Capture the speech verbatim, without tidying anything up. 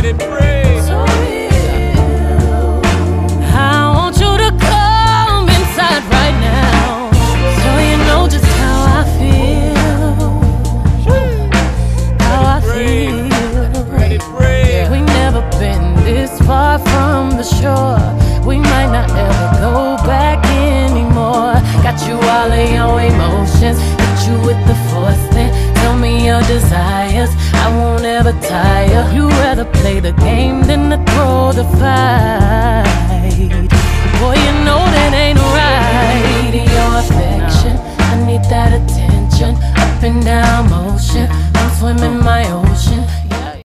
Let it breathe. So real. I want you to come inside right now, so you know just how I feel. How I feel. Let it breathe. We never been this far from the shore. We might not ever go back anymore. Got you all of your emotions, hit you with the force, then tell me your desires. I won't ever tire. You rather play the game than to throw the fight. Boy, you know that ain't right.